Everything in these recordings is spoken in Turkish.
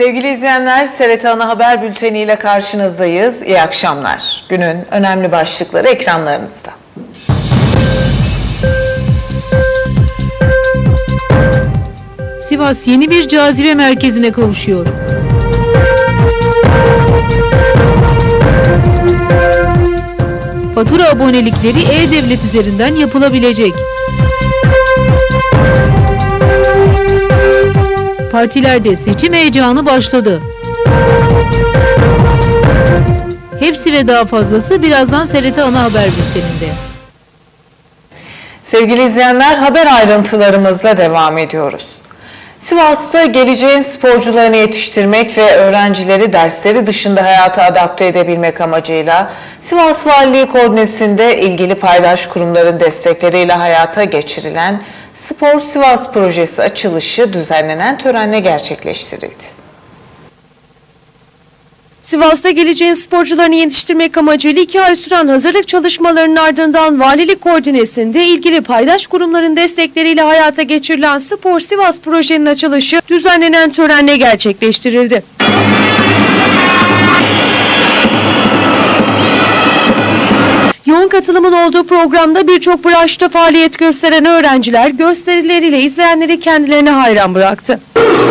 Sevgili izleyenler, TRT Ana Haber Bülteni ile karşınızdayız. İyi akşamlar. Günün önemli başlıkları ekranlarınızda. Sivas yeni bir cazibe merkezine kavuşuyor. Fatura abonelikleri E-Devlet üzerinden yapılabilecek. Partilerde seçim heyecanı başladı. Hepsi ve daha fazlası birazdan TRT Ana Haber Bülteni'nde. Sevgili izleyenler, haber ayrıntılarımızla devam ediyoruz. Sivas'ta geleceğin sporcularını yetiştirmek ve öğrencileri dersleri dışında hayata adapte edebilmek amacıyla Sivas Valiliği koordinesinde ilgili paydaş kurumların destekleriyle hayata geçirilen Spor Sivas projesi açılışı düzenlenen törenle gerçekleştirildi. Sivas'ta geleceğin sporcularını yetiştirmek amacıyla 2 ay süren hazırlık çalışmalarının ardından valilik koordinesinde ilgili paydaş kurumların destekleriyle hayata geçirilen Spor Sivas projenin açılışı düzenlenen törenle gerçekleştirildi. Yoğun katılımın olduğu programda birçok branşta faaliyet gösteren öğrenciler gösterileriyle izleyenleri kendilerine hayran bıraktı.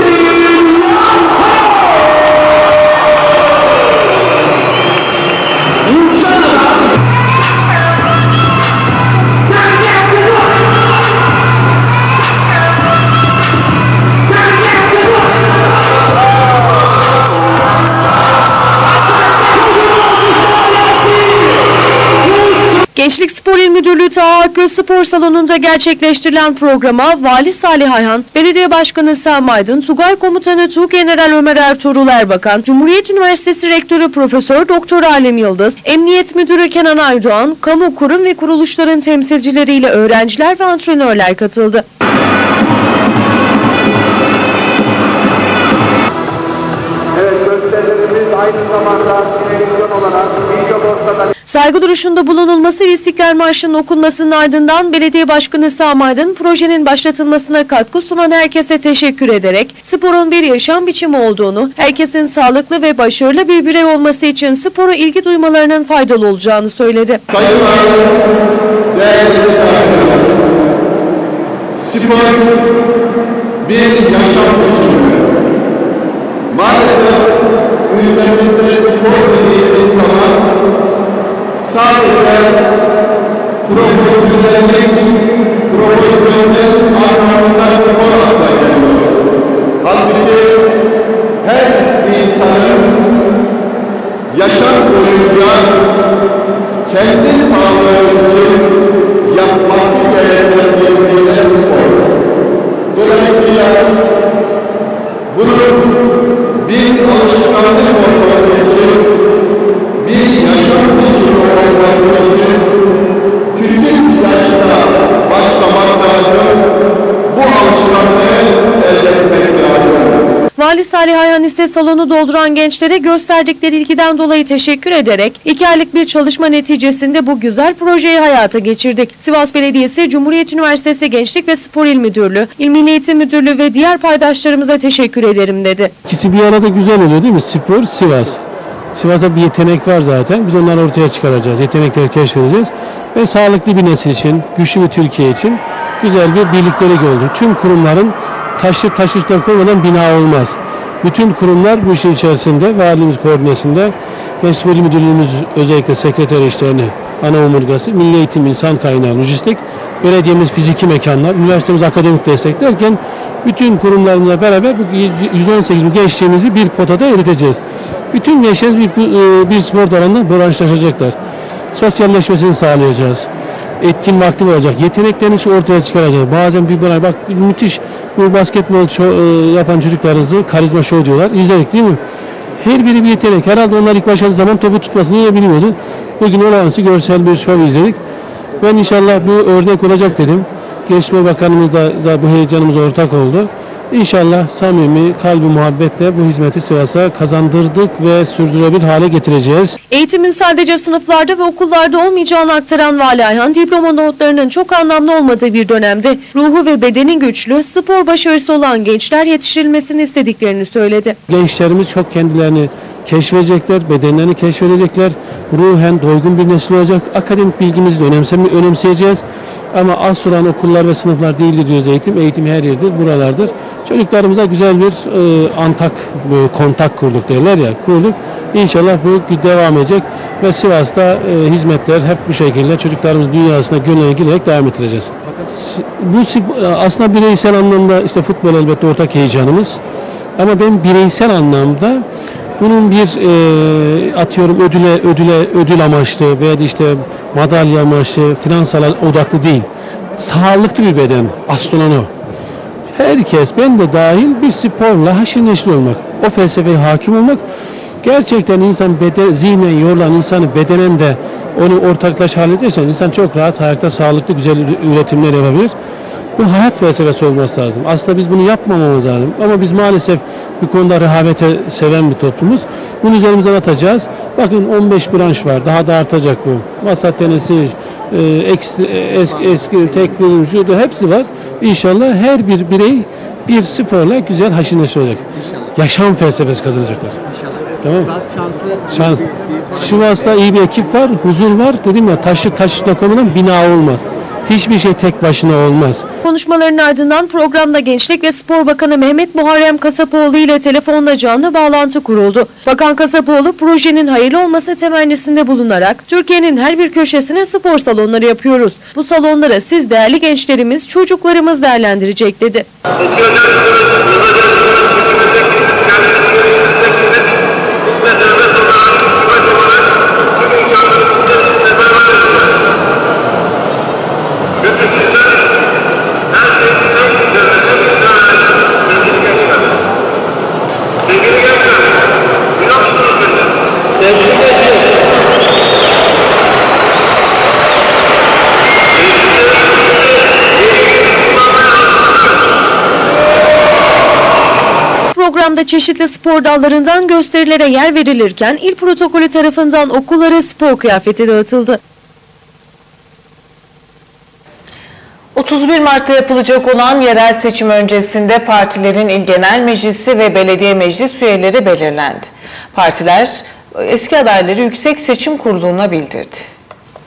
Gençlik Spor İl Müdürlüğü Taha Akgöz Spor Salonu'nda gerçekleştirilen programa Vali Salih Ayhan, Belediye Başkanı Sami Aydın, Tugay Komutanı Tuğgeneral Ömer Ertuğrul Erbakan, Cumhuriyet Üniversitesi Rektörü Profesör Doktor Alem Yıldız, Emniyet Müdürü Kenan Aydoğan, kamu kurum ve kuruluşların temsilcileriyle öğrenciler ve antrenörler katıldı. Evet, gösterilerimiz aynı zamanda televizyon olarak video borsaları. Saygı duruşunda bulunulması ve İstiklal Marşı'nın okunmasının ardından Belediye Başkanı Sami Aydın projenin başlatılmasına katkı sunan herkese teşekkür ederek sporun bir yaşam biçimi olduğunu, herkesin sağlıklı ve başarılı bir birey olması için spora ilgi duymalarının faydalı olacağını söyledi. Sayın Valim, değerli misafirler, spor bir yaşam biçimi. Maalesef ülkemizde spor dediğimiz zaman sadece profesyonel anlamında spor akla geliyor. Halbuki her insanın yaşam boyunca kendi sağlığı için yapması gereken bir spor. Dolayısıyla bunun bir alışkanlık olması için, bir yaşam biçimi olması için küçük yaşta başlamak lazım, bu alışkanlığı elde etmek lazım. Vali Salih Ayhan ise salonu dolduran gençlere gösterdikleri ilgiden dolayı teşekkür ederek 2 aylık bir çalışma neticesinde bu güzel projeyi hayata geçirdik. Sivas Belediyesi, Cumhuriyet Üniversitesi Gençlik ve Spor İl Müdürlüğü, İl Milli Eğitim Müdürlüğü ve diğer paydaşlarımıza teşekkür ederim dedi. İkisi bir arada güzel oluyor değil mi? Spor, Sivas. Sivas'ta bir yetenek var zaten. Biz onları ortaya çıkaracağız. Yetenekleri keşfedeceğiz. Ve sağlıklı bir nesil için, güçlü bir Türkiye için güzel bir birliktelik oldu. Tüm kurumların taş üstüne koymadan bina olmaz. Bütün kurumlar bu işin içerisinde, valimiz koordinesinde, Gençlik Müdürlüğümüz özellikle sekreter işlerini, ana omurgası, Milli Eğitim, insan kaynağı, lojistik, belediyemiz fiziki mekanlar, üniversitemiz akademik destek derken bütün kurumlarımızla beraber bu 118 bin gençliğimizi bir potada eriteceğiz. Bütün gençlerimiz bir spor dalında branşlaşacaklar. Sosyalleşmesini sağlayacağız. Etkin vakti olacak. Yeteneklerini ortaya çıkaracağız. Bazen bak müthiş bu basketbol yapan çocuklarınızı karizma show diyorlar. İzledik değil mi? Her biri bir yetenek. Herhalde onlar ilk başladığı zaman topu tutmasını yine bilmiyordu. Bugün olağanüstü görsel bir show izledik. Ben inşallah bu örnek olacak dedim. Gençlik Bakanımız da bu heyecanımıza ortak oldu. İnşallah samimi, kalbi muhabbetle bu hizmeti Sivas'a kazandırdık ve sürdürebilir hale getireceğiz. Eğitimin sadece sınıflarda ve okullarda olmayacağını aktaran Vali Ayhan, diploma notlarının çok anlamlı olmadığı bir dönemde ruhu ve bedeni güçlü, spor başarısı olan gençler yetiştirilmesini istediklerini söyledi. Gençlerimiz çok kendilerini keşfedecekler, bedenlerini keşfedecekler, ruhen doygun bir nesil olacak. Akademik bilgimizi de önemseyeceğiz. Ama az olan okullar ve sınıflar değildir diyoruz eğitim. Eğitim her yerdir, buralardır. Çocuklarımıza güzel bir kontak kurduk derler ya, kurduk. İnşallah bu devam edecek ve Sivas'ta hizmetler hep bu şekilde çocuklarımız dünyasına gönüllere girerek devam ettireceğiz. Bu aslında bireysel anlamda işte futbol elbette ortak heyecanımız. Ama ben bireysel anlamda bunun bir atıyorum ödül amaçlı veya da işte madalya amaçlı, finansal odaklı değil. Sağlıklı bir beden, asıl olan o. Herkes, ben de dahil bir sporla haşır neşir olmak, o felsefeye hakim olmak, gerçekten insan zihnen yorulan insanı bedenen de onu ortaklaş halledersen insan çok rahat hayatta sağlıklı güzel üretimler yapabilir. Bu hayat felsefesi olması lazım. Aslında biz bunu yapmamamız lazım. Ama biz maalesef bu konuda rehavete seven bir toplumuz. Bunu üzerimize atacağız. Bakın 15 branş var. Daha da artacak bu. Masa tenisi, eski tekvir, judo hepsi var. İnşallah her bir birey bir sporla güzel haşır neşir olacak. Yaşam felsefesi kazanacaklar. Tamam. Şans. Sivas'ta iyi bir ekip var, huzur var. Dedim ya taşı dokunmadan bina olmaz. Hiçbir şey tek başına olmaz. Konuşmaların ardından programda Gençlik ve Spor Bakanı Mehmet Muharrem Kasapoğlu ile telefonla canlı bağlantı kuruldu. Bakan Kasapoğlu projenin hayırlı olması temennisinde bulunarak Türkiye'nin her bir köşesine spor salonları yapıyoruz. Bu salonları siz değerli gençlerimiz, çocuklarımız değerlendirecek dedi. Programda çeşitli spor dallarından gösterilere yer verilirken il protokolü tarafından okullara spor kıyafeti dağıtıldı. 31 Mart'ta yapılacak olan yerel seçim öncesinde partilerin il genel meclisi ve belediye meclis üyeleri belirlendi. Partiler eski adayları Yüksek Seçim Kurulu'na bildirdi.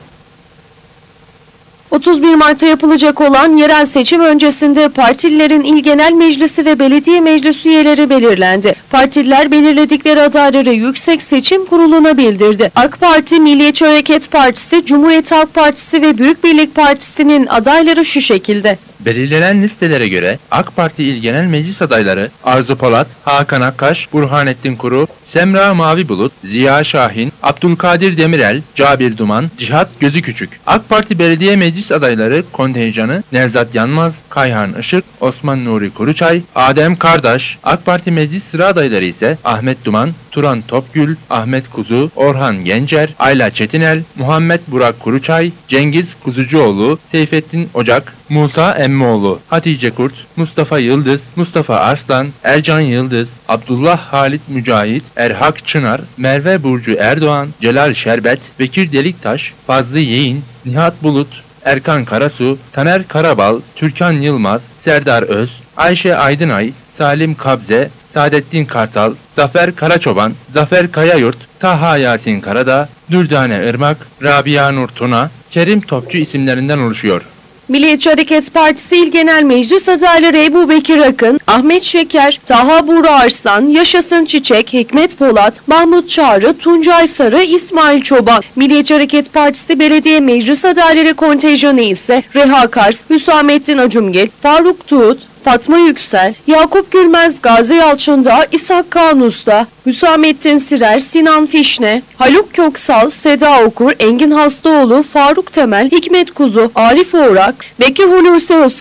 31 Mart'ta yapılacak olan yerel seçim öncesinde partililerin il genel meclisi ve belediye meclis üyeleri belirlendi. Partililer belirledikleri adayları Yüksek Seçim Kurulu'na bildirdi. AK Parti, Milliyetçi Hareket Partisi, Cumhuriyet Halk Partisi ve Büyük Birlik Partisi'nin adayları şu şekilde. Belirlenen listelere göre AK Parti İl Genel Meclis adayları Arzu Polat, Hakan Akkaş, Burhanettin Kuru, Semra Mavi Bulut, Ziya Şahin, Abdülkadir Demirel, Cabir Duman, Cihat Gözü Küçük. AK Parti Belediye Meclis adayları kontenjanı Nevzat Yanmaz, Kayhan Işık, Osman Nuri Kuruçay, Adem Kardaş. AK Parti Meclis sıra adayları ise Ahmet Duman, Turan Topgül, Ahmet Kuzu, Orhan Gencer, Ayla Çetinel, Muhammed Burak Kuruçay, Cengiz Kuzucuoğlu, Seyfettin Ocak, Musa Emmioğlu, Hatice Kurt, Mustafa Yıldız, Mustafa Arslan, Ercan Yıldız, Abdullah Halit Mücahit, Erhak Çınar, Merve Burcu Erdoğan, Celal Şerbet, Bekir Deliktaş, Fazlı Yeğin, Nihat Bulut, Erkan Karasu, Taner Karabal, Türkan Yılmaz, Serdar Öz, Ayşe Aydınay, Salim Kabze, Saadettin Kartal, Zafer Karaçoban, Zafer Kayayurt, Taha Yasin Karadağ, Dürdane Irmak, Rabia Nur Tuna, Kerim Topçu isimlerinden oluşuyor. Milliyetçi Hareket Partisi İl Genel Meclis adayları Ebu Bekir Akın, Ahmet Şeker, Taha Buğra Arslan, Yaşasın Çiçek, Hikmet Polat, Mahmut Çağrı, Tuncay Sarı, İsmail Çoban. Milliyetçi Hareket Partisi Belediye Meclis adayları kontenjanı ise Reha Kars, Hüsamettin Acumgil, Faruk Tuğut, Fatma Yüksel, Yakup Gülmez, Gazi Yalçındağ, İshak Kaan Usta, Hüsamettin Sirer, Sinan Fişne, Haluk Köksal, Seda Okur, Engin Hastaoğlu, Faruk Temel, Hikmet Kuzu, Arif Oğrak, Bekir Hulusi Özkan,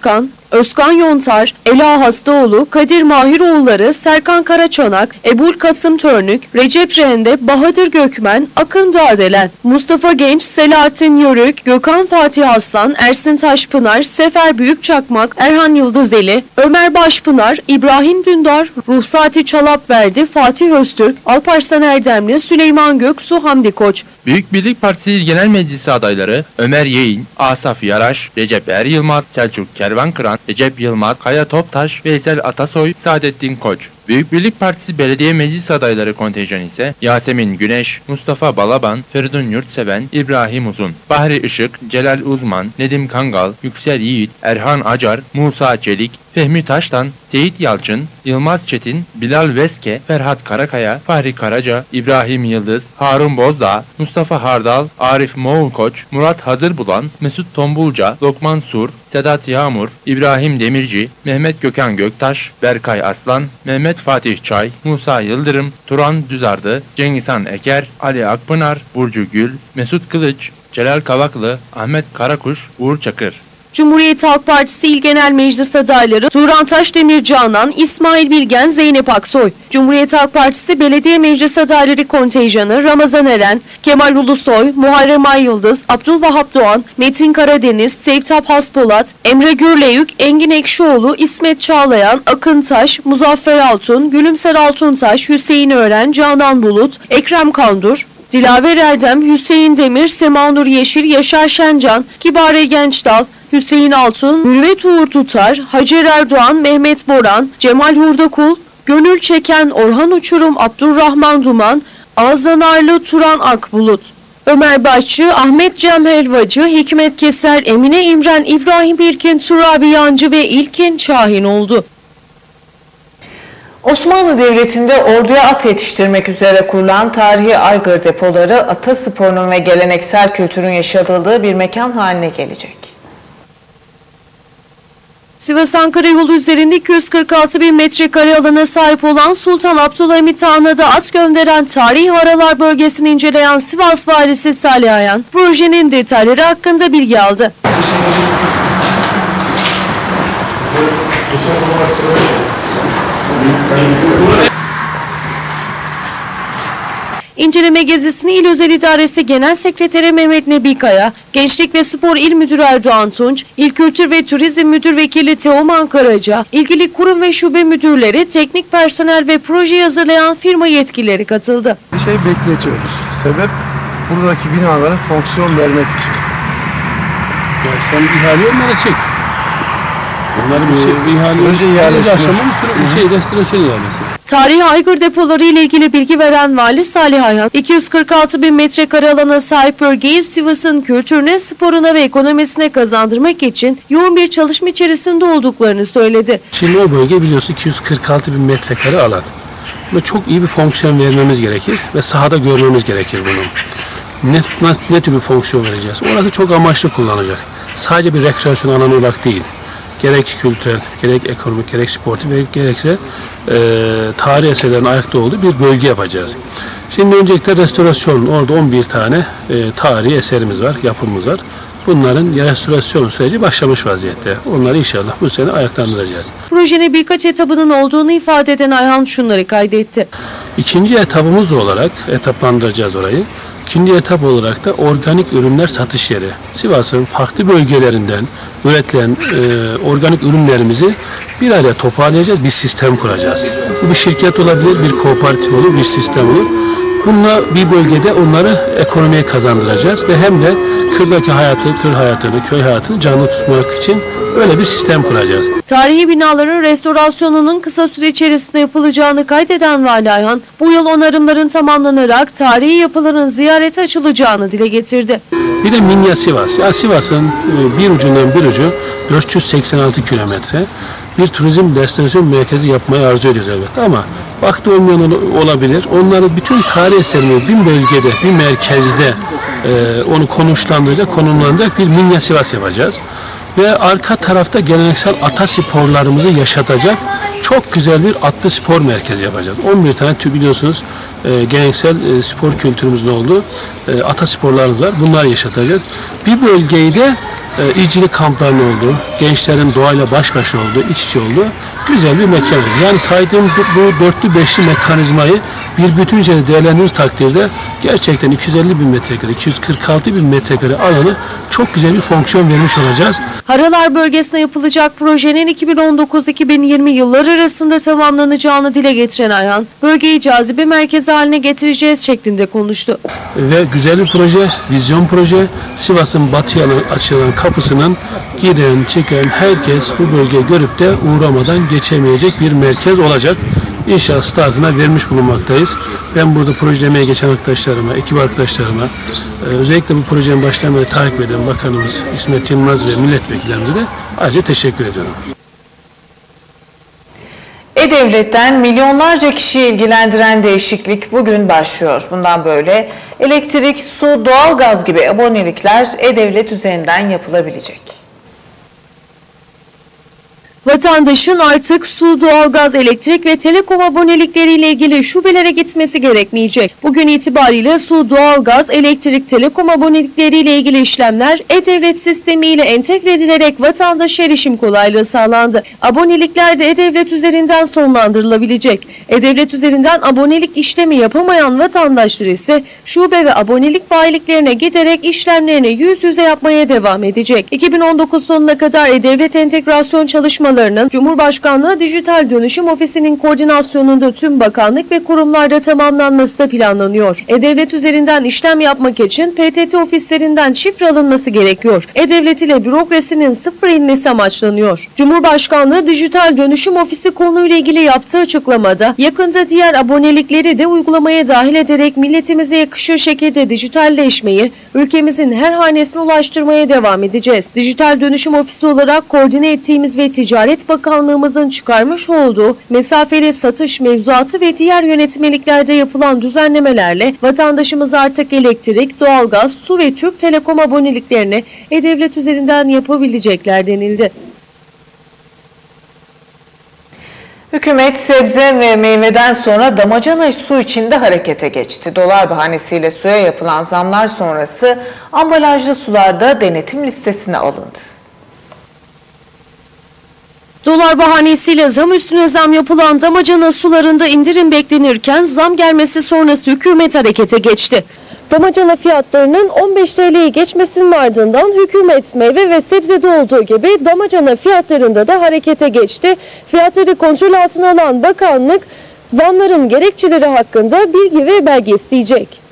Özkan Yontar, Ela Hastaoğlu, Kadir Mahiroğulları, Serkan Karaçanak, Ebul Kasım Törnük, Recep Rende, Bahadır Gökmen, Akın Dağdelen, Mustafa Genç, Selahattin Yörük, Gökhan Fatih Aslan, Ersin Taşpınar, Sefer Büyükçakmak, Erhan Yıldızeli, Ömer Başpınar, İbrahim Dündar, Ruhsati Çalapverdi, Fatih Öztürk, Alparslan Erdemli, Süleyman Göksu, Hamdi Koç. Büyük Birlik Partisi İl Genel Meclisi adayları Ömer Yeğin, Asaf Yaraş, Recep Er Yılmaz, Selçuk Kervankıran, Recep Yılmaz, Kaya Toptaş, Veysel Atasoy, Saadettin Koç. Büyük Birlik Partisi Belediye Meclis adayları kontenjanı ise Yasemin Güneş, Mustafa Balaban, Feridun Yurtseven, İbrahim Uzun, Bahri Işık, Celal Uzman, Nedim Kangal, Yüksel Yiğit, Erhan Acar, Musa Çelik, Fehmi Taştan, Seyit Yalçın, Yılmaz Çetin, Bilal Veske, Ferhat Karakaya, Fahri Karaca, İbrahim Yıldız, Harun Bozdağ, Mustafa Hardal, Arif Moğulkoç, Murat Hazırbulan, Mesut Tombulca, Lokman Sur, Sedat Yağmur, İbrahim Demirci, Mehmet Gökhan Göktaş, Berkay Aslan, Mehmet Fatih Çay, Musa Yıldırım, Turan Düzardı, Cengizhan Eker, Ali Akpınar, Burcu Gül, Mesut Kılıç, Celal Kavaklı, Ahmet Karakuş, Uğur Çakır. Cumhuriyet Halk Partisi İl Genel Meclis adayları Turan Taşdemir Canan, İsmail Bilgen, Zeynep Aksoy. Cumhuriyet Halk Partisi Belediye Meclis adayları kontenjanı Ramazan Eren, Kemal Ulusoy, Muharrem Ay Yıldız, Abdülvahap Doğan, Metin Karadeniz, Sevtap Haspolat, Emre Gürleyük, Engin Ekşioğlu, İsmet Çağlayan, Akın Taş, Muzaffer Altun, Gülümser Altuntaş, Hüseyin Ören, Canan Bulut, Ekrem Kandur, Dilaver Erdem, Hüseyin Demir, Semanur Yeşil, Yaşar Şencan, Kibare Gençdal, Hüseyin Altun, Mürvet Uğur Tutar, Hacer Erdoğan, Mehmet Boran, Cemal Hurdakul, Gönül Çeken, Orhan Uçurum, Abdurrahman Duman, Ağızdanarlı Turan Akbulut. Ömer Başçı, Ahmet Cem Helvacı, Hikmet Keser, Emine İmren, İbrahim İlkin, Turabi Yancı ve İlkin Şahin oldu. Osmanlı Devleti'nde orduya at yetiştirmek üzere kurulan tarihi aygır depoları atasporunun ve geleneksel kültürün yaşatıldığı bir mekan haline gelecek. Sivas-Ankara yolu üzerinde 246 bin metrekare alana sahip olan Sultan Abdülhamit Han'a da at gönderen tarihi aralar bölgesini inceleyen Sivas Valisi Salih Ayan, projenin detayları hakkında bilgi aldı. İnceleme gezisini İl Özel İdaresi Genel Sekreteri Mehmet Nebi Kaya, Gençlik ve Spor İl Müdürü Erdoğan Tunç, İl Kültür ve Turizm Müdür Vekili Teoman Karaca, ilgili kurum ve şube müdürleri, teknik personel ve projeyi hazırlayan firma yetkilileri katıldı. Bir şey bekletiyoruz. Sebep buradaki binalara fonksiyon vermek için. Ya sen ihale onlara çek. Bunları bir şey ihale. Proje ihalesi. Restorasyon ihalesi. Tarihi aygır depoları ile ilgili bilgi veren Vali Salih Ayhan, 246 bin metrekare alana sahip bölgeyi Sivas'ın kültürüne, sporuna ve ekonomisine kazandırmak için yoğun bir çalışma içerisinde olduklarını söyledi. Şimdi o bölge biliyorsun 246 bin metrekare alan. Ve çok iyi bir fonksiyon vermemiz gerekir ve sahada görmemiz gerekir bunu. Ne tür bir fonksiyon vereceğiz? Orası çok amaçlı kullanacak. Sadece bir rekreasyon alanı olarak değil. Gerek kültürel, gerek ekonomik, gerek sportif ve gerekse tarihi eserlerin ayakta olduğu bir bölge yapacağız. Şimdi öncelikle restorasyon, orada 11 tane tarihi eserimiz var, yapımız var. Bunların restorasyon süreci başlamış vaziyette. Onları inşallah bu sene ayaklandıracağız. Projenin birkaç etabının olduğunu ifade eden Ayhan şunları kaydetti. İkinci etabımız olarak etaplandıracağız orayı. İkinci etap olarak da organik ürünler satış yeri. Sivas'ın farklı bölgelerinden üretilen organik ürünlerimizi bir araya toparlayacağız, bir sistem kuracağız. Bu bir şirket olabilir, bir kooperatif olur, bir sistem olur. Bununla bir bölgede onları ekonomiye kazandıracağız ve hem de kırdaki hayatı, kır hayatını, köy hayatını canlı tutmak için öyle bir sistem kuracağız. Tarihi binaların restorasyonunun kısa süre içerisinde yapılacağını kaydeden Vali Ayhan, bu yıl onarımların tamamlanarak tarihi yapıların ziyarete açılacağını dile getirdi. Bir de Minya Sivas. Ya Sivas'ın bir ucundan bir ucu 486 kilometre bir turizm destinasyon merkezi yapmayı arzu ediyoruz elbette ama vakti olmayan olabilir. Onları bütün tarih eserini bir bölgede, bir merkezde onu konumlandıracak bir Minya Sivas yapacağız. Ve arka tarafta geleneksel ata sporlarımızı yaşatacak çok güzel bir atlı spor merkezi yapacağız. 11 tane biliyorsunuz geleneksel spor kültürümüzün olduğu ata sporlarımız var. Bunları yaşatacağız. Bir bölgeyi de izcilik kamplarının olduğu, gençlerin doğayla baş başa olduğu, iç içe olduğu güzel bir mekan. Yani saydığım bu dörtlü beşli mekanizmayı bir bütünce değerlendirilmiş takdirde gerçekten 250 bin metrekare, 246 bin metrekare alanı çok güzel bir fonksiyon vermiş olacağız. Haralar bölgesine yapılacak projenin 2019-2020 yılları arasında tamamlanacağını dile getiren Ayhan, bölgeyi cazibe merkezi haline getireceğiz şeklinde konuştu. Ve güzel bir proje, vizyon proje. Sivas'ın batıya açılan kapısının giren çıkan herkes bu bölgeyi görüp de uğramadan geçemeyecek bir merkez olacak. İnşallah startına vermiş bulunmaktayız. Ben burada projelemeye geçen arkadaşlarıma, ekip arkadaşlarıma, özellikle bu projenin başlamayı takip eden Bakanımız İsmet Yılmaz ve milletvekillerimize de ayrıca teşekkür ediyorum. E-Devlet'ten milyonlarca kişiyi ilgilendiren değişiklik bugün başlıyor. Bundan böyle elektrik, su, doğalgaz gibi abonelikler E-Devlet üzerinden yapılabilecek. Vatandaşın artık su, doğalgaz, elektrik ve telekom abonelikleriyle ilgili şubelere gitmesi gerekmeyecek. Bugün itibariyle su, doğalgaz, elektrik, telekom abonelikleriyle ilgili işlemler E-Devlet sistemiyle entegre edilerek vatandaşa erişim kolaylığı sağlandı. Abonelikler de E-Devlet üzerinden sonlandırılabilecek. E-Devlet üzerinden abonelik işlemi yapamayan vatandaşlar ise şube ve abonelik bayiliklerine giderek işlemlerini yüz yüze yapmaya devam edecek. 2019 sonuna kadar E-Devlet entegrasyon çalışmalarının Cumhurbaşkanlığı Dijital Dönüşüm Ofisi'nin koordinasyonunda tüm bakanlık ve kurumlarda tamamlanması da planlanıyor. E-Devlet üzerinden işlem yapmak için PTT ofislerinden şifre alınması gerekiyor. E-Devlet ile bürokrasinin sıfır inmesi amaçlanıyor. Cumhurbaşkanlığı Dijital Dönüşüm Ofisi konuyla ilgili yaptığı açıklamada yakında diğer abonelikleri de uygulamaya dahil ederek milletimize yakışır şekilde dijitalleşmeyi ülkemizin her hanesine ulaştırmaya devam edeceğiz. Dijital Dönüşüm Ofisi olarak koordine ettiğimiz ve Ticaret Bakanlığımızın çıkarmış olduğu mesafeli satış mevzuatı ve diğer yönetmeliklerde yapılan düzenlemelerle vatandaşımız artık elektrik, doğalgaz, su ve Türk Telekom aboneliklerini E-Devlet üzerinden yapabilecekler denildi. Hükümet sebze ve meyveden sonra damacana su içinde harekete geçti. Dolar bahanesiyle suya yapılan zamlar sonrası ambalajlı sularda denetim listesine alındı. Dolar bahanesiyle zam üstüne zam yapılan damacana sularında indirim beklenirken zam gelmesi sonrası hükümet harekete geçti. Damacana fiyatlarının 15 TL'yi geçmesinin ardından hükümet meyve ve sebzede olduğu gibi damacana fiyatlarında da harekete geçti. Fiyatları kontrol altına alan bakanlık zamların gerekçeleri hakkında bilgi ve belge isteyecek.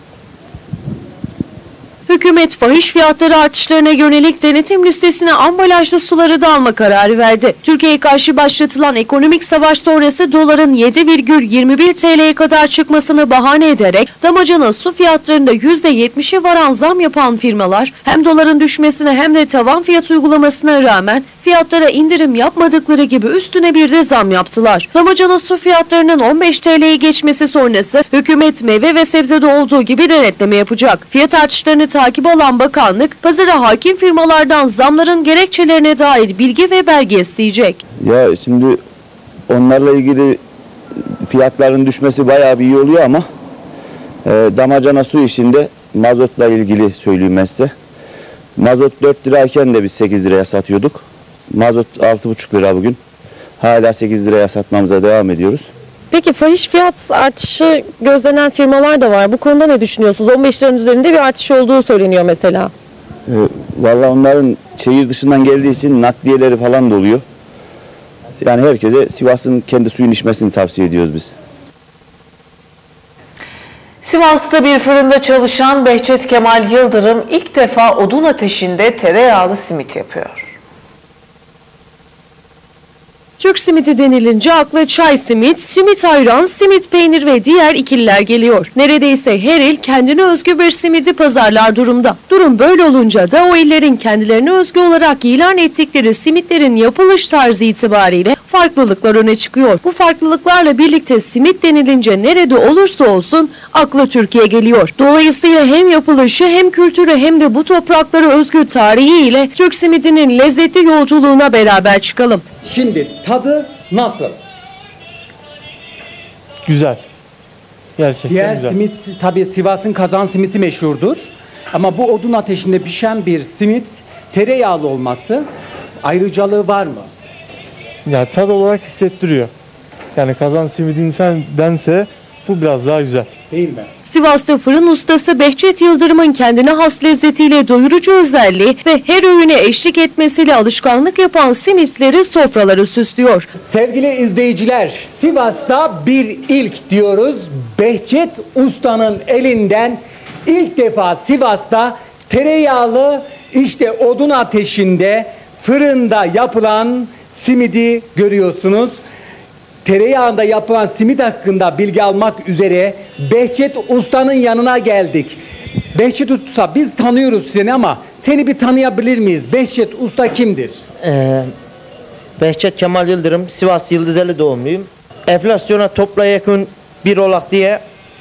Hükümet fahiş fiyatları artışlarına yönelik denetim listesine ambalajlı suları da alma kararı verdi. Türkiye'ye karşı başlatılan ekonomik savaş sonrası doların 7,21 TL'ye kadar çıkmasını bahane ederek damacana su fiyatlarında %70'e varan zam yapan firmalar hem doların düşmesine hem de tavan fiyat uygulamasına rağmen fiyatlara indirim yapmadıkları gibi üstüne bir de zam yaptılar. Damacana su fiyatlarının 15 TL'yi geçmesi sonrası hükümet meyve ve sebzede olduğu gibi denetleme yapacak. Fiyat artışlarını takip alan bakanlık pazara hakim firmalardan zamların gerekçelerine dair bilgi ve belge isteyecek. Ya şimdi onlarla ilgili fiyatların düşmesi bayağı bir iyi oluyor ama damacana su işinde mazotla ilgili söyleyeyim ben size. Mazot 4 lirayken de biz 8 liraya satıyorduk. Mazot 6,5 lira bugün. Hala 8 liraya satmamıza devam ediyoruz. Peki fahiş fiyat artışı gözlenen firmalar da var. Bu konuda ne düşünüyorsunuz? 15 liranın üzerinde bir artış olduğu söyleniyor mesela. Vallahi onların şehir dışından geldiği için nakliyeleri falan da oluyor. Yani herkese Sivas'ın kendi suyunu içmesini tavsiye ediyoruz biz. Sivas'ta bir fırında çalışan Behçet Kemal Yıldırım ilk defa odun ateşinde tereyağlı simit yapıyor. Türk simidi denilince akla çay simit, simit ayran, simit peynir ve diğer ikililer geliyor. Neredeyse her il kendine özgü bir simidi pazarlar durumda. Durum böyle olunca da o illerin kendilerine özgü olarak ilan ettikleri simitlerin yapılış tarzı itibariyle farklılıklar öne çıkıyor. Bu farklılıklarla birlikte simit denilince nerede olursa olsun akla Türkiye geliyor. Dolayısıyla hem yapılışı hem kültürü hem de bu topraklara özgü tarihiyle Türk simidinin lezzetli yolculuğuna beraber çıkalım. Şimdi tadı nasıl? Güzel. Gerçekten Diğer güzel. simit tabii Sivas'ın kazan simiti meşhurdur. Ama bu odun ateşinde pişen bir simit tereyağlı olması ayrıcalığı var mı? Ya tad olarak hissettiriyor. Yani kazan simidindense bu biraz daha güzel. Değil mi? Sivas'ta fırın ustası Behçet Yıldırım'ın kendine has lezzetiyle doyurucu özelliği ve her öğüne eşlik etmesiyle alışkanlık yapan simitleri sofraları süslüyor. Sevgili izleyiciler, Sivas'ta bir ilk diyoruz. Behçet Usta'nın elinden ilk defa Sivas'ta tereyağlı işte odun ateşinde fırında yapılan simidi görüyorsunuz. Tereyağında yapılan simit hakkında bilgi almak üzere Behçet Usta'nın yanına geldik. Behçet Usta, biz tanıyoruz seni ama seni bir tanıyabilir miyiz? Behçet Usta kimdir? Behçet Kemal Yıldırım, Sivas Yıldızeli doğumluyum. Enflasyona toplayakın bir olak diye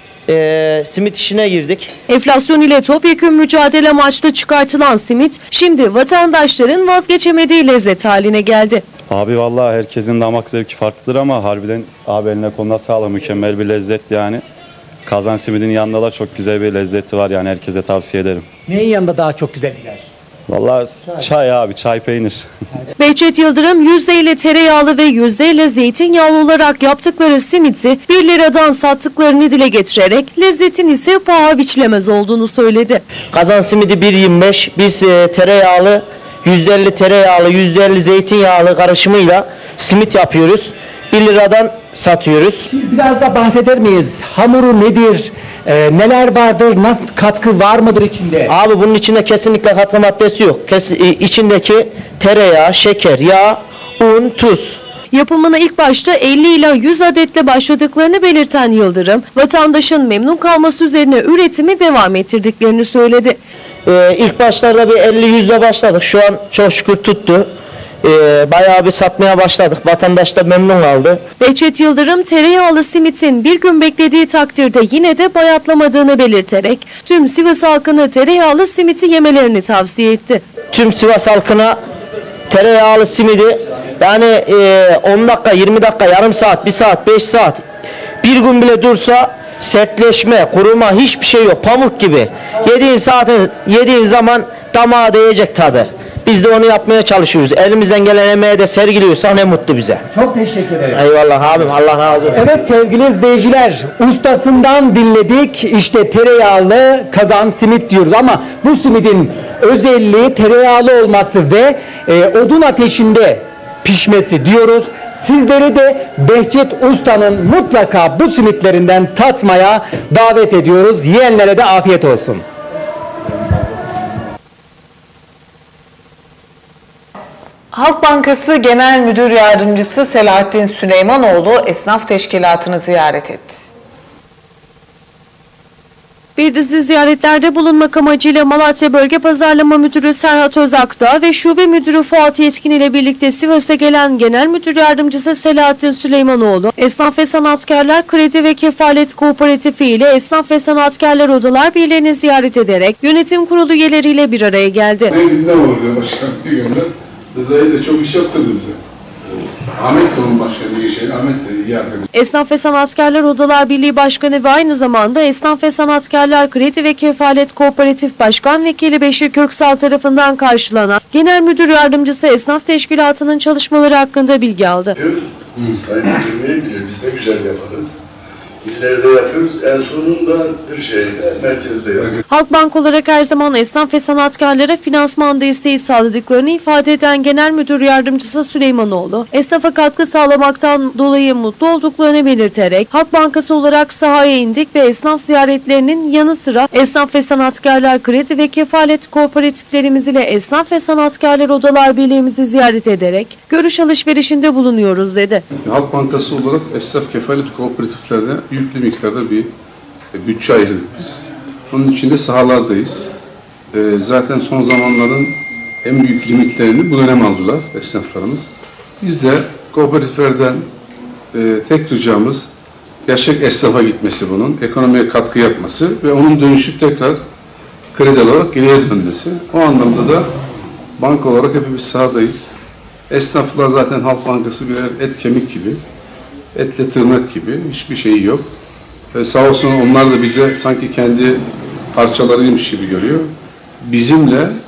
simit işine girdik. Enflasyon ile topyekün mücadele amaçlı çıkartılan simit şimdi vatandaşların vazgeçemediği lezzet haline geldi. Abi vallahi herkesin damak zevki farklıdır ama harbiden abi eline koluna sağlık, mükemmel bir lezzet yani. Kazan simidinin yanında da çok güzel bir lezzeti var yani, herkese tavsiye ederim. Neyin yanında daha çok güzel gider? Vallahi çay abi, çay peynir. Behçet Yıldırım %50 tereyağlı ve %50 zeytinyağlı olarak yaptıkları simiti 1 liradan sattıklarını dile getirerek lezzetin ise paha biçilemez olduğunu söyledi. Kazan simidi 1.25, biz tereyağlı, %50 tereyağlı, %50 zeytinyağlı karışımıyla simit yapıyoruz. 1 liradan satıyoruz. Şimdi biraz da bahseder miyiz? Hamuru nedir? Neler vardır? Nasıl katkı var mıdır içinde? Abi bunun içinde kesinlikle katkı maddesi yok. İçindeki tereyağı, şeker, yağ, un, tuz. Yapımına ilk başta 50 ila 100 adetle başladıklarını belirten Yıldırım, vatandaşın memnun kalması üzerine üretimi devam ettirdiklerini söyledi. İlk başlarda bir 50-100'le başladık. Şu an çok şükür tuttu. Bayağı bir satmaya başladık. Vatandaş da memnun kaldı. Behçet Yıldırım tereyağlı simitin bir gün beklediği takdirde yine de bayatlamadığını belirterek tüm Sivas halkını tereyağlı simiti yemelerini tavsiye etti. Tüm Sivas halkına tereyağlı simidi yani 10 dakika, 20 dakika, yarım saat, 1 saat, 5 saat bir gün bile dursa sertleşme, kuruma hiçbir şey yok. Pamuk gibi. Yediğin zaman damağa değecek tadı. Biz de onu yapmaya çalışıyoruz. Elimizden gelen emeği de sergiliyorsak ne mutlu bize. Çok teşekkür ederim. Eyvallah abim, Allah razı olsun. Evet sevgili izleyiciler, ustasından dinledik. İşte tereyağlı kazan simit diyoruz ama bu simidin özelliği tereyağlı olması ve odun ateşinde pişmesi diyoruz. Sizleri de Behçet Usta'nın mutlaka bu simitlerinden tatmaya davet ediyoruz. Yiyenlere de afiyet olsun. Halk Bankası Genel Müdür Yardımcısı Selahattin Süleymanoğlu esnaf teşkilatını ziyaret etti. Bir dizi ziyaretlerde bulunmak amacıyla Malatya Bölge Pazarlama Müdürü Serhat Özakdağ ve Şube Müdürü Fuat Yetkin ile birlikte Sivas'a gelen Genel Müdür Yardımcısı Selahattin Süleymanoğlu, Esnaf ve Sanatkarlar Kredi ve Kefalet Kooperatifi ile Esnaf ve Sanatkarlar Odalar Birliği'ni ziyaret ederek yönetim kurulu üyeleriyle bir araya geldi. Ne oldu başkan bir günde? Rıza'yı da çok iş yaptırdı bize. Ahmet de onun başkanı, Ahmet de iyi arkadaş. Esnaf ve Sanatkarlar Odalar Birliği Başkanı ve aynı zamanda Esnaf ve Sanatkarlar Kredi ve Kefalet Kooperatif Başkan Vekili Beşir Köksal tarafından karşılanan Genel Müdür Yardımcısı Esnaf Teşkilatı'nın çalışmaları hakkında bilgi aldı. Sayın Müdürlüğü bilir, biz de güzel yaparız. İllerde yapıyoruz, en sonunda Kırşehir'de, merkezde yapıyoruz. Halkbank olarak her zaman esnaf ve sanatkarlara finansman desteği sağladıklarını ifade eden Genel Müdür Yardımcısı Süleymanoğlu, esnafa katkı sağlamaktan dolayı mutlu olduklarını belirterek, Halk Bankası olarak sahaya indik ve esnaf ziyaretlerinin yanı sıra Esnaf ve Sanatkarlar Kredi ve Kefalet Kooperatiflerimiz ile Esnaf ve Sanatkarlar Odalar Birliğimizi ziyaret ederek görüş alışverişinde bulunuyoruz dedi. Halk Bankası olarak esnaf kefalet kooperatiflerine yüklü miktarda bir bütçe ayırdık biz. Onun için de sahalardayız. Zaten son zamanların en büyük limitlerini bu dönem aldılar esnaflarımız. Biz de kooperatiflerden tek ricamız gerçek esnafa gitmesi bunun, ekonomiye katkı yapması ve onun dönüşüp tekrar kredi olarak geriye dönmesi. O anlamda da banka olarak hepimiz sahadayız. Esnaflar zaten Halk Bankası birer et kemik gibi, etle tırnak gibi, hiçbir şeyi yok. Sağ olsun onlar da bize sanki kendi parçalarıymış gibi görüyor. Bizimle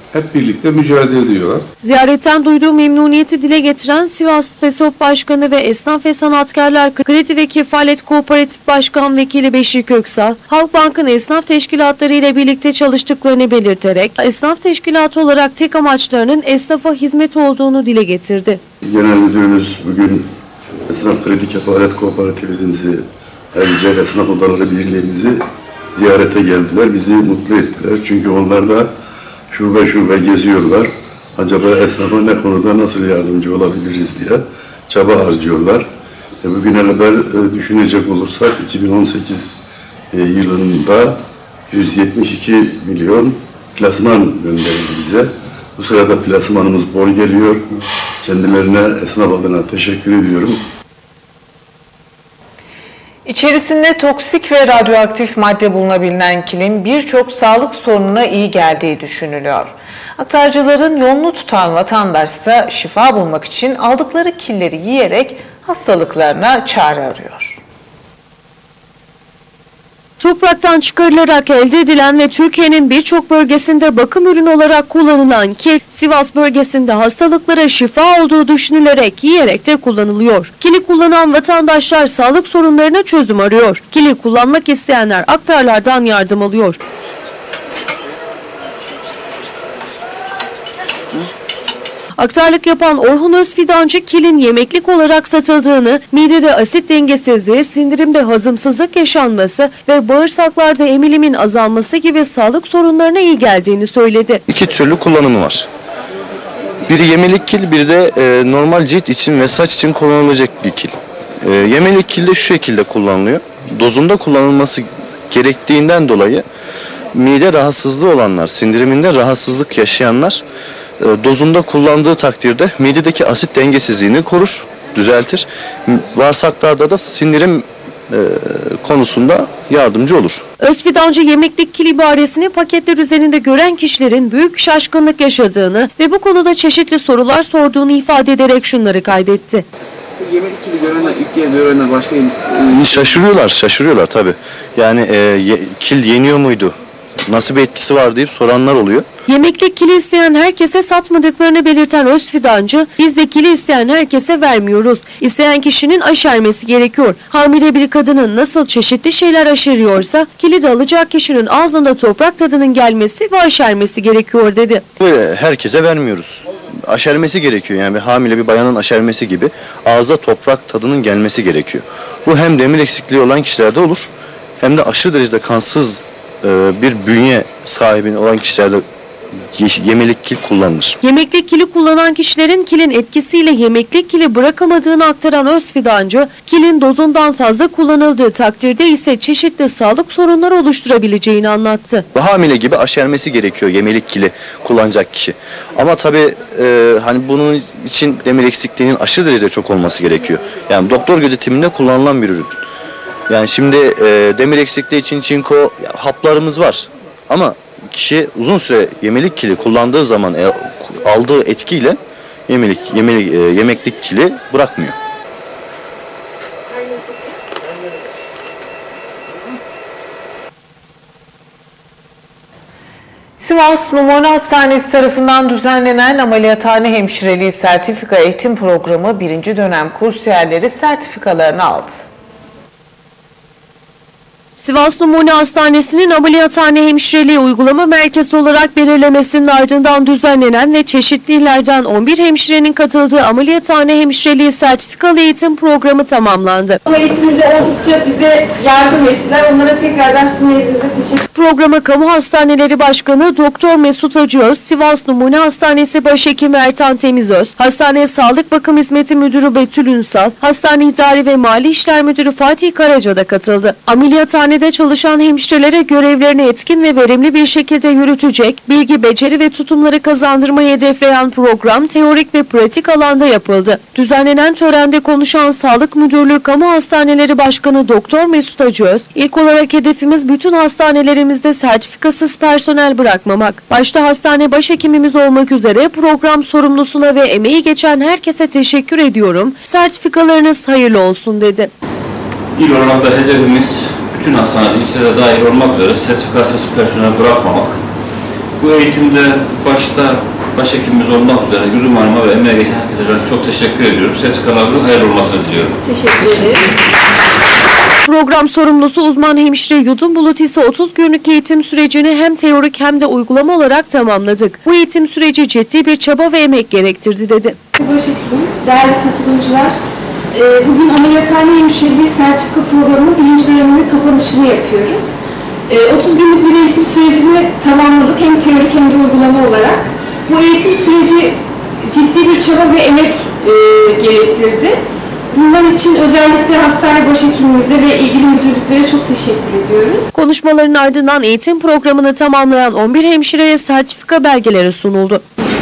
hep birlikte mücadele ediyorlar. Ziyaretten duyduğu memnuniyeti dile getiren Sivas SESOP Başkanı ve Esnaf ve Sanatkarlar Kredi ve Kefalet Kooperatif Başkan Vekili Beşir Köksal, Halkbank'ın esnaf teşkilatları ile birlikte çalıştıklarını belirterek, esnaf teşkilatı olarak tek amaçlarının esnafa hizmet olduğunu dile getirdi. Genel Müdürümüz bugün Esnaf Kredi Kefalet Kooperatifimizi, ayrıca Esnaf Odaları Birliğimizi ziyarete geldiler. Bizi mutlu ettiler. Çünkü onlar da şube şube geziyorlar. Acaba esnafa ne konuda nasıl yardımcı olabiliriz diye çaba harcıyorlar. Bugüne kadar düşünecek olursak 2018 yılında 172 milyon plasman gönderildi bize. Bu sırada plasmanımız bol geliyor. Kendilerine esnaf adına teşekkür ediyorum. İçerisinde toksik ve radyoaktif madde bulunabilen kilin birçok sağlık sorununa iyi geldiği düşünülüyor. Aktarcıların yolunu tutan vatandaşsa şifa bulmak için aldıkları killeri yiyerek hastalıklarına çare arıyor. Topraktan çıkarılarak elde edilen ve Türkiye'nin birçok bölgesinde bakım ürünü olarak kullanılan kil, Sivas bölgesinde hastalıklara şifa olduğu düşünülerek yiyerek de kullanılıyor. Kili kullanan vatandaşlar sağlık sorunlarına çözüm arıyor. Kili kullanmak isteyenler aktarlardan yardım alıyor. Aktarlık yapan Orhun Özfidancı kilin yemeklik olarak satıldığını, midede asit dengesizliği, sindirimde hazımsızlık yaşanması ve bağırsaklarda emilimin azalması gibi sağlık sorunlarına iyi geldiğini söyledi. İki türlü kullanımı var. Biri yemelik kil, biri de normal cilt için ve saç için kullanılacak bir kil. Yemelik kil de şu şekilde kullanılıyor. Dozunda kullanılması gerektiğinden dolayı mide rahatsızlığı olanlar, sindiriminde rahatsızlık yaşayanlar dozunda kullandığı takdirde midedeki asit dengesizliğini korur, düzeltir. Bağırsaklarda da sindirim konusunda yardımcı olur. Özfidancı yemeklik kil ibaresini paketler üzerinde gören kişilerin büyük şaşkınlık yaşadığını ve bu konuda çeşitli sorular sorduğunu ifade ederek şunları kaydetti. Yemelik kili görenler, ilk kez görenler başka Şaşırıyorlar tabii. Yani kil yeniyor muydu? Nasıl bir etkisi var deyip soranlar oluyor. Yemeklik kili isteyen herkese satmadıklarını belirten Özfidancı, biz de kili isteyen herkese vermiyoruz. İsteyen kişinin aşermesi gerekiyor. Hamile bir kadının nasıl çeşitli şeyler aşeriyorsa, kili de alacak kişinin ağzında toprak tadının gelmesi ve aşermesi gerekiyor dedi. Böyle herkese vermiyoruz. Aşermesi gerekiyor, yani bir hamile bir bayanın aşermesi gibi ağza toprak tadının gelmesi gerekiyor. Bu hem demir eksikliği olan kişilerde olur, hem de aşırı derecede kansız bir bünye sahibi olan kişilerde yemeklik kil kullanılır. Yemeklik kili kullanan kişilerin kilin etkisiyle yemeklik kili bırakamadığını aktaran Özfidancı, kilin dozundan fazla kullanıldığı takdirde ise çeşitli sağlık sorunları oluşturabileceğini anlattı. Hamile gibi aşermesi gerekiyor yemeklik kili kullanacak kişi. Ama tabii hani bunun için demir eksikliğinin aşırı derecede çok olması gerekiyor. Yani doktor gözetiminde kullanılan bir ürün. Yani şimdi demir eksikliği için çinko haplarımız var. Ama uzun süre yemelik kili kullandığı zaman aldığı etkiyle yemeklik kili bırakmıyor. Sivas Numune Hastanesi tarafından düzenlenen ameliyathane hemşireliği sertifika eğitim programı 1. dönem kursiyerleri sertifikalarını aldı. Sivas Numune Hastanesi'nin ameliyathane hemşireliği uygulama merkezi olarak belirlemesinin ardından düzenlenen ve çeşitli illerden 11 hemşirenin katıldığı ameliyathane hemşireliği sertifikalı eğitim programı tamamlandı. Eğitimde oldukça bize yardım ettiler. Onlara tekrardan sizin nezdinizde teşekkür. Programa Kamu Hastaneleri Başkanı Doktor Mesut Acıöz, Sivas Numune Hastanesi Başhekimi Ertan Temizöz, Hastane Sağlık Bakım Hizmeti Müdürü Betül Ünsal, Hastane İdari ve Mali İşler Müdürü Fatih Karaca da katıldı. Ameliyathanede çalışan hemşirelere görevlerini etkin ve verimli bir şekilde yürütecek, bilgi, beceri ve tutumları kazandırmayı hedefleyen program teorik ve pratik alanda yapıldı. Düzenlenen törende konuşan Sağlık Müdürlüğü Kamu Hastaneleri Başkanı Doktor Mesut Acıöz, ilk olarak hedefimiz bütün hastanelerimizde sertifikasız personel bırakmamak. Başta hastane başhekimimiz olmak üzere program sorumlusuna ve emeği geçen herkese teşekkür ediyorum. Sertifikalarınız hayırlı olsun dedi. İl olarak da hedefimiz bütün hastanede, ilçelere dahil olmak üzere sertifikasız personel bırakmamak. Bu eğitimde başta başhekimimiz olmak üzere Yudum Hanım'a ve emeğe geçen herkese çok teşekkür ediyorum. Sertifikalarınızın hayırlı olmasını diliyorum. Teşekkür ederiz. Program sorumlusu uzman hemşire Yudum Bulut ise 30 günlük eğitim sürecini hem teorik hem de uygulama olarak tamamladık. Bu eğitim süreci ciddi bir çaba ve emek gerektirdi dedi. Başhekimim, değerli katılımcılar, bugün ameliyathane hemşireliği sertifika programının 1. döneminin kapanışını yapıyoruz. 30 günlük bir eğitim sürecini tamamladık hem teorik hem de uygulama olarak. Bu eğitim süreci ciddi bir çaba ve emek gerektirdi. Bunlar için özellikle hastane başhekimimize ve ilgili müdürlüklere çok teşekkür ediyoruz. Konuşmaların ardından eğitim programını tamamlayan 11 hemşireye sertifika belgeleri sunuldu.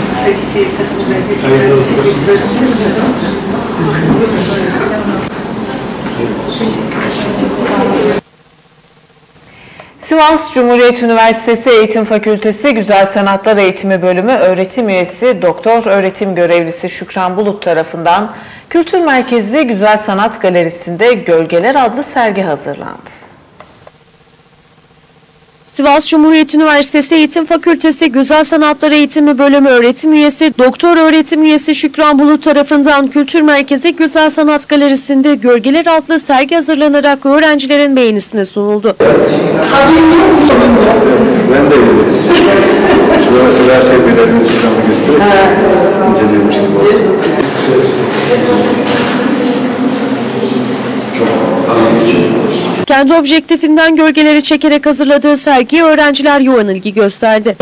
Sivas Cumhuriyet Üniversitesi Eğitim Fakültesi Güzel Sanatlar Eğitimi Bölümü öğretim üyesi Doktor Öğretim Görevlisi Şükran Bulut tarafından Kültür Merkezi Güzel Sanat Galerisi'nde Gölgeler adlı sergi hazırlandı. Sivas Cumhuriyet Üniversitesi Eğitim Fakültesi Güzel Sanatlar Eğitimi Bölümü öğretim üyesi Doktor Öğretim Üyesi Şükran Bulut tarafından Kültür Merkezi Güzel Sanat Galerisi'nde Gölgeler adlı sergi hazırlanarak öğrencilerin beğenisine sunuldu. Ben de şurada mesela şeylerimizi gösterip inceliyormuş gibi olsun. Kendi objektifinden gölgeleri çekerek hazırladığı sergiye öğrenciler yoğun ilgi gösterdi.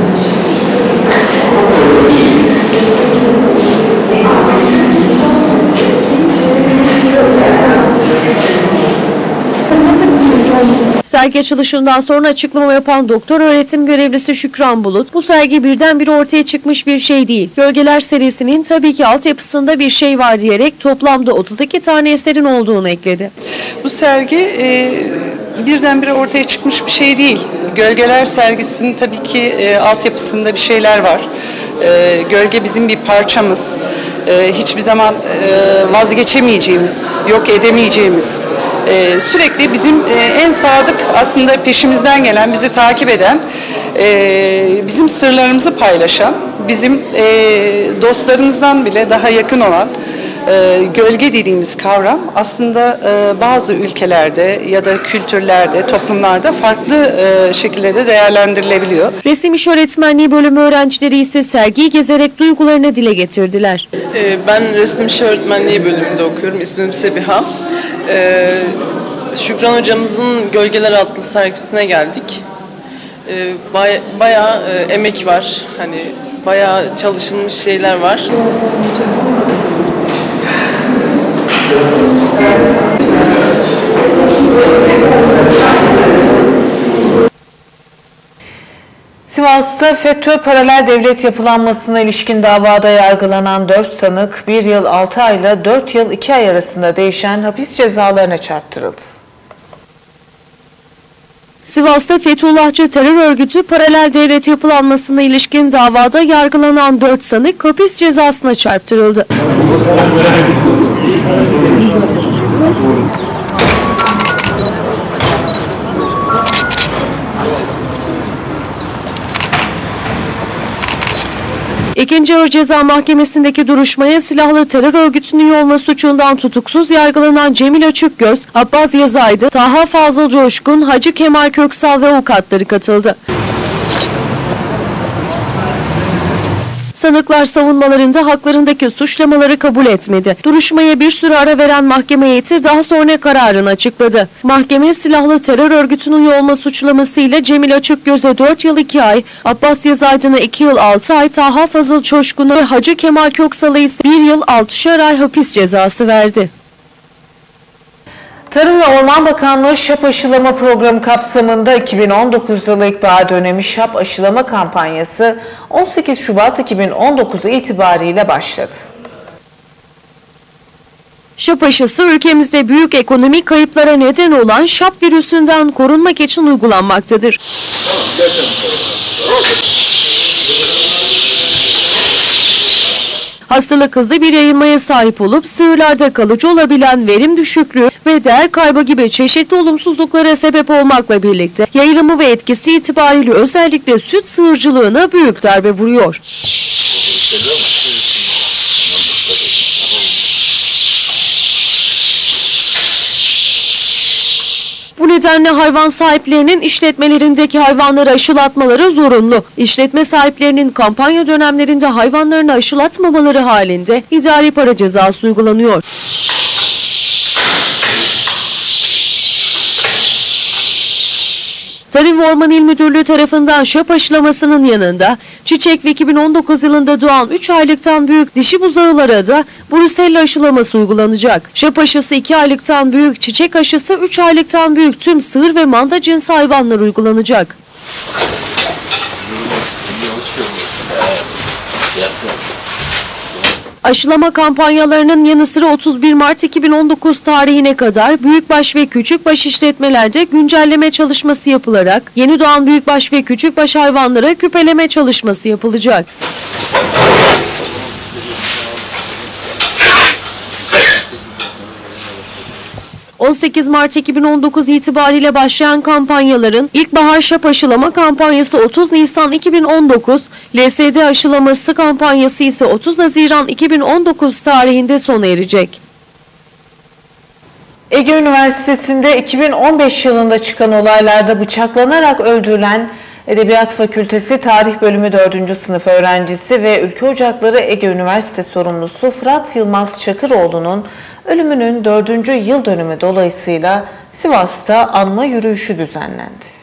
Sergi açılışından sonra açıklama yapan doktor öğretim görevlisi Şükran Bulut, bu sergi birdenbire ortaya çıkmış bir şey değil. Gölgeler serisinin tabii ki altyapısında bir şey var diyerek toplamda 32 tane eserin olduğunu ekledi. Bu sergi birdenbire ortaya çıkmış bir şey değil. Gölgeler sergisinin tabii ki altyapısında bir şeyler var. Gölge bizim bir parçamız. Hiçbir zaman vazgeçemeyeceğimiz, yok edemeyeceğimiz, sürekli bizim en sadık aslında peşimizden gelen, bizi takip eden, bizim sırlarımızı paylaşan, bizim dostlarımızdan bile daha yakın olan gölge dediğimiz kavram aslında bazı ülkelerde ya da kültürlerde, toplumlarda farklı şekillerde değerlendirilebiliyor. Resim İş Öğretmenliği bölümü öğrencileri ise sergiyi gezerek duygularını dile getirdiler. Ben Resim İş Öğretmenliği bölümünde okuyorum. İsmim Sebiha. Şükran hocamızın Gölgeler adlı sergisine geldik. Bayağı emek var. Hani bayağı çalışılmış şeyler var. Sivas'ta FETÖ paralel devlet yapılanmasına ilişkin davada yargılanan 4 sanık 1 yıl 6 ay ile 4 yıl 2 ay arasında değişen hapis cezalarına çarptırıldı. Sivas'ta Fethullahçı terör örgütü paralel devlet yapılanmasına ilişkin davada yargılanan 4 sanık hapis cezasına çarptırıldı. İkinci Ağır Ceza Mahkemesi'ndeki duruşmaya silahlı terör örgütünün üye olma suçundan tutuksuz yargılanan Cemil Açıkgöz, Abbas Yazaydı, Taha Fazıl Coşkun, Hacı Kemal Köksal ve avukatları katıldı. Sanıklar savunmalarında haklarındaki suçlamaları kabul etmedi. Duruşmaya bir süre ara veren mahkeme heyeti daha sonra kararını açıkladı. Mahkeme silahlı terör örgütünün üye olma suçlamasıyla Cemil Açıkgöz'e 4 yıl 2 ay, Abbas Yazaydın'a 2 yıl 6 ay, Taha Fazıl Çoşkun'a ve Hacı Kemal Köksal'a ise 1 yıl 6'şer ay hapis cezası verdi. Tarım ve Orman Bakanlığı şap aşılama programı kapsamında 2019 yılı ilkbahar dönemi şap aşılama kampanyası 18 Şubat 2019 itibariyle başladı. Şap aşısı ülkemizde büyük ekonomik kayıplara neden olan şap virüsünden korunmak için uygulanmaktadır. Hastalık hızlı bir yayılmaya sahip olup sığırlarda kalıcı olabilen verim düşüklüğü ve ve değer kaybı gibi çeşitli olumsuzluklara sebep olmakla birlikte yayılımı ve etkisi itibariyle özellikle süt sığırcılığına büyük darbe vuruyor. Bu nedenle hayvan sahiplerinin işletmelerindeki hayvanları aşılatmaları zorunlu. İşletme sahiplerinin kampanya dönemlerinde hayvanlarını aşılatmamaları halinde idari para cezası uygulanıyor. Tarım ve Orman İl Müdürlüğü tarafından şap aşılamasının yanında çiçek ve 2019 yılında doğan 3 aylıktan büyük dişi buzağılara da Brusella aşılaması uygulanacak. Şap aşısı 2 aylıktan büyük, çiçek aşısı 3 aylıktan büyük tüm sığır ve manda cinsi hayvanlar uygulanacak. Aşılama kampanyalarının yanı sıra 31 Mart 2019 tarihine kadar büyükbaş ve küçükbaş işletmelerde güncelleme çalışması yapılarak yeni doğan büyükbaş ve küçükbaş hayvanlara küpeleme çalışması yapılacak. 18 Mart 2019 itibariyle başlayan kampanyaların ilkbahar şap aşılama kampanyası 30 Nisan 2019, LSD aşılaması kampanyası ise 30 Haziran 2019 tarihinde sona erecek. Ege Üniversitesi'nde 2015 yılında çıkan olaylarda bıçaklanarak öldürülen Edebiyat Fakültesi Tarih Bölümü 4. sınıf öğrencisi ve Ülke Ocakları Ege Üniversitesi sorumlusu Fırat Yılmaz Çakıroğlu'nun ölümünün 4. yıl dönümü dolayısıyla Sivas'ta anma yürüyüşü düzenlendi.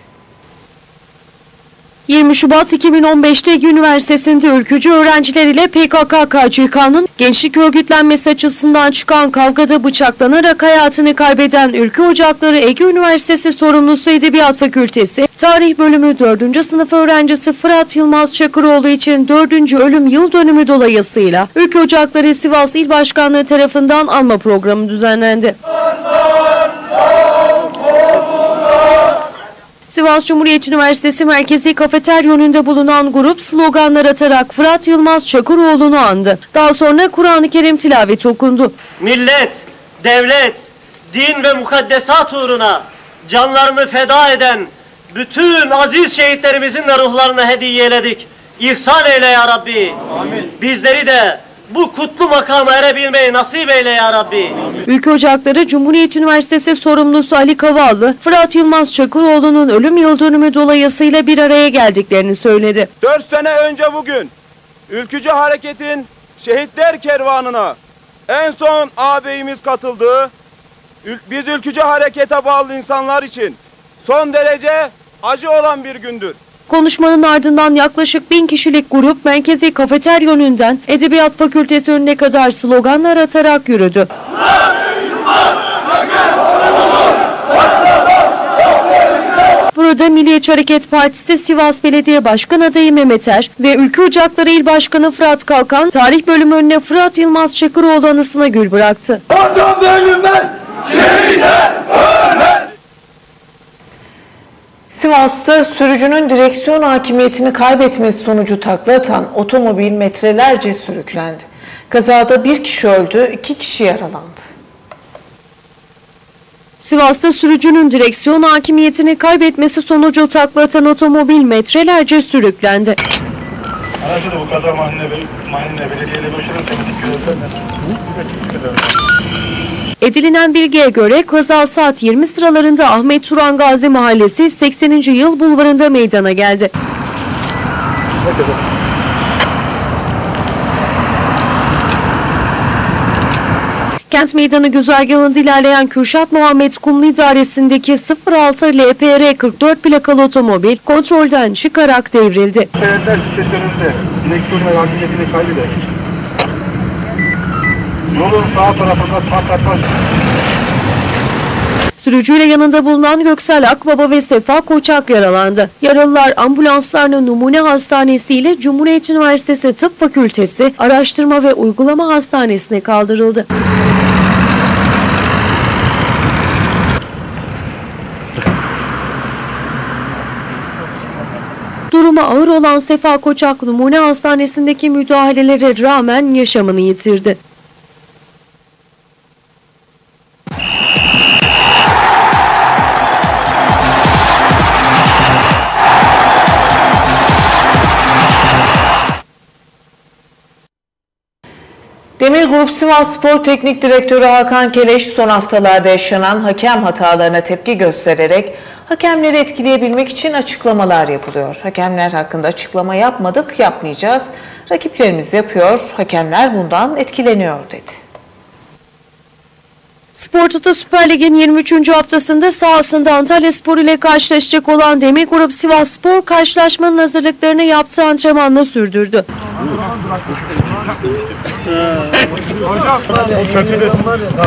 20 Şubat 2015'te Ege Üniversitesi'nde ülkücü öğrenciler ile PKK-KCK'nın gençlik örgütlenmesi açısından çıkan kavgada bıçaklanarak hayatını kaybeden Ülke Ocakları Ege Üniversitesi sorumlusu Edebiyat Fakültesi Tarih Bölümü 4. sınıf öğrencisi Fırat Yılmaz Çakıroğlu için 4. ölüm yıl dönümü dolayısıyla Ülke Ocakları Sivas İl Başkanlığı tarafından anma programı düzenlendi. Sivas Cumhuriyet Üniversitesi Merkezi Kafeterya önünde bulunan grup sloganlar atarak Fırat Yılmaz Çakıroğlu'nu andı. Daha sonra Kur'an-ı Kerim tilaveti okundu. Millet, devlet, din ve mukaddesat uğruna canlarını feda eden bütün aziz şehitlerimizin de ruhlarına hediye eyledik. İhsan eyle ya Rabbi. Amin. Bizleri de bu kutlu makama erebilmeyi nasip eyle ya Rabbi. Ülke Ocakları Cumhuriyet Üniversitesi sorumlusu Ali Kavallı, Fırat Yılmaz Çakıroğlu'nun ölüm yıl dönümü dolayısıyla bir araya geldiklerini söyledi. 4 sene önce bugün ülkücü hareketin şehitler kervanına en son ağabeyimiz katıldı. Biz ülkücü harekete bağlı insanlar için son derece acı olan bir gündür. Konuşmanın ardından yaklaşık 1000 kişilik grup Merkezi Kafeterya önünden Edebiyat Fakültesi önüne kadar sloganlar atarak yürüdü. Burada Milliyetçi Hareket Partisi Sivas Belediye Başkan adayı Mehmet Er ve Ülke Ocakları İl Başkanı Fırat Kalkan Tarih Bölümü önüne Fırat Yılmaz Çakıroğlu anısına gül bıraktı. Vatan bölünmez, şehitler ölmez. Sivas'ta sürücünün direksiyon hakimiyetini kaybetmesi sonucu takla atan otomobil metrelerce sürüklendi. Kazada bir kişi öldü, 2 kişi yaralandı. Sivas'ta sürücünün direksiyon hakimiyetini kaybetmesi sonucu takla atan otomobil metrelerce sürüklendi. Aracı da bu kaza mahalline belediyeyle görüşelim. Edinilen bilgiye göre kaza saat 20 sıralarında Ahmet Turan Gazi Mahallesi 80. Yıl Bulvarı'nda meydana geldi. Kent Meydanı güzergahında ilerleyen Kürşat Muhammed Kumlu İdaresi'ndeki 06 LPR 44 plakalı otomobil kontrolden çıkarak devrildi. Şehitler sitesi önünde direksiyon ve hakimiyetini kaybeder. Yolun sağ tarafında taklatma. Sürücüyle yanında bulunan Göksel Akbaba ve Sefa Koçak yaralandı. Yaralılar ambulanslarla Numune Hastanesi ile Cumhuriyet Üniversitesi Tıp Fakültesi Araştırma ve Uygulama Hastanesi'ne kaldırıldı. Durumu ağır olan Sefa Koçak Numune Hastanesi'ndeki müdahalelere rağmen yaşamını yitirdi. Demir Grup Sivasspor Teknik Direktörü Hakan Keleş son haftalarda yaşanan hakem hatalarına tepki göstererek hakemleri etkileyebilmek için açıklamalar yapılıyor. Hakemler hakkında açıklama yapmadık, yapmayacağız. Rakiplerimiz yapıyor, hakemler bundan etkileniyor dedi. Spor Toto Süper Lig'in 23. haftasında sahasında Antalyaspor ile karşılaşacak olan Demir Grup Sivasspor karşılaşmanın hazırlıklarını yaptığı antrenmanla sürdürdü. Hocam, o kötü resim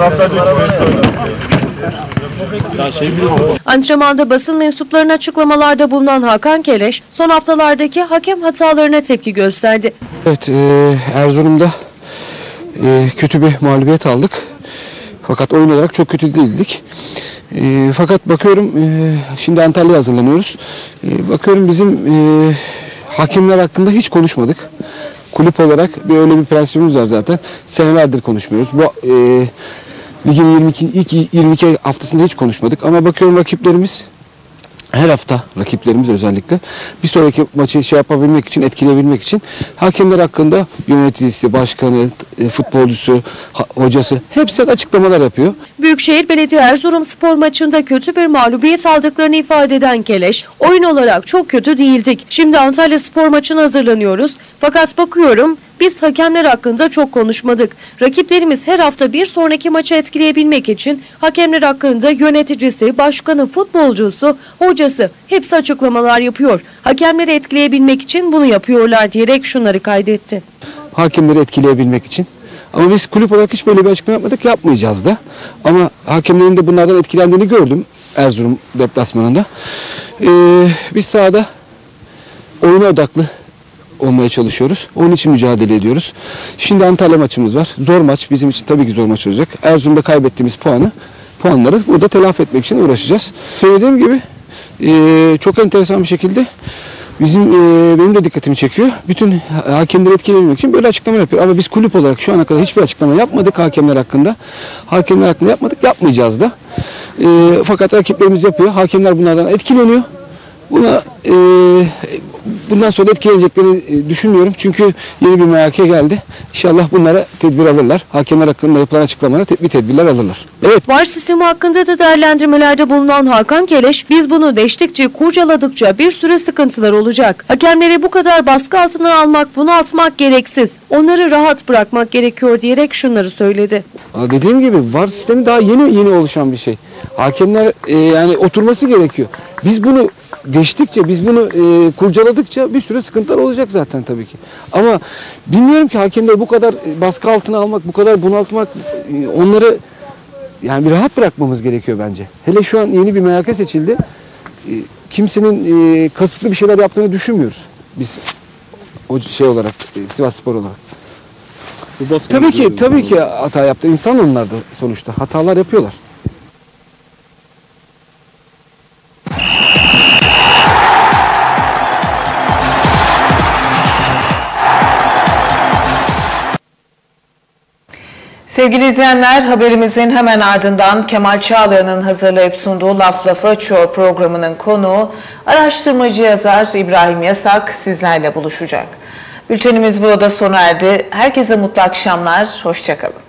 Antrenmanda basın mensuplarına açıklamalarda bulunan Hakan Keleş, son haftalardaki hakem hatalarına tepki gösterdi. Evet, Erzurum'da kötü bir mağlubiyet aldık. Fakat oyun olarak çok kötü değildik. Fakat bakıyorum şimdi Antalya'ya hazırlanıyoruz. Bakıyorum bizim hakemler hakkında hiç konuşmadık. Kulüp olarak öyle bir prensibimiz var zaten. Senelerdir konuşmuyoruz. Bu ligin ilk 22 haftasında hiç konuşmadık. Ama bakıyorum rakiplerimiz her hafta rakiplerimiz özellikle bir sonraki maçı yapabilmek için, etkileyebilmek için hakemler hakkında yöneticisi, başkanı, futbolcusu, hocası hepsi açıklamalar yapıyor. Büyükşehir Belediye Erzurumspor maçında kötü bir mağlubiyet aldıklarını ifade eden Keleş, oyun olarak çok kötü değildik. Şimdi Antalyaspor maçına hazırlanıyoruz. Fakat bakıyorum biz hakemler hakkında çok konuşmadık. Rakiplerimiz her hafta bir sonraki maçı etkileyebilmek için hakemler hakkında yöneticisi, başkanı, futbolcusu, hocası hepsi açıklamalar yapıyor. Hakemleri etkileyebilmek için bunu yapıyorlar diyerek şunları kaydetti. Hakemleri etkileyebilmek için. Ama biz kulüp olarak hiç böyle bir açıklama yapmadık, yapmayacağız da. Ama hakemlerin de bunlardan etkilendiğini gördüm Erzurum deplasmanında. Biz sahada oyuna odaklı olmaya çalışıyoruz. Onun için mücadele ediyoruz. Şimdi Antalya maçımız var. Zor maç. Bizim için tabii ki zor maç olacak. Erzurum'da kaybettiğimiz puanları burada telafi etmek için uğraşacağız. Söylediğim gibi çok enteresan bir şekilde benim de dikkatimi çekiyor. Bütün hakemleri etkileyebilmek için böyle açıklama yapıyor. Ama biz kulüp olarak şu ana kadar hiçbir açıklama yapmadık hakemler hakkında. Hakemler hakkında yapmadık, yapmayacağız da. Fakat rakiplerimiz yapıyor. Hakemler bunlardan etkileniyor. Bundan sonra etkileneceklerini düşünmüyorum. Çünkü yeni bir MHK geldi. İnşallah bunlara tedbir alırlar. Hakemler hakkında yapılan açıklamalara tedbirler alırlar. Evet. VAR sistemi hakkında da değerlendirmelerde bulunan Hakan Keleş, biz bunu deştikçe, kurcaladıkça bir sürü sıkıntılar olacak. Hakemleri bu kadar baskı altına almak, bunaltmak gereksiz. Onları rahat bırakmak gerekiyor diyerek şunları söyledi. Dediğim gibi VAR sistemi daha yeni oluşan bir şey. Hakemler yani oturması gerekiyor. Biz bunu geçtikçe, biz bunu kurcaladıkça bir sürü sıkıntılar olacak zaten tabii ki. Ama bilmiyorum ki hakemleri bu kadar baskı altına almak, bu kadar bunaltmak, onları yani bir rahat bırakmamız gerekiyor bence. Hele şu an yeni bir MHK seçildi. Kimsenin kasıtlı bir şeyler yaptığını düşünmüyoruz. Biz o olarak, Sivasspor olarak. Tabii ki hata yaptı. İnsan onlar da sonuçta. Hatalar yapıyorlar. Sevgili izleyenler, haberimizin hemen ardından Kemal Çağlayan'ın hazırlayıp sunduğu Laf Lafı Açıyor programının konuğu araştırmacı yazar İbrahim Yasak sizlerle buluşacak. Bültenimiz burada sona erdi. Herkese mutlu akşamlar, hoşça kalın.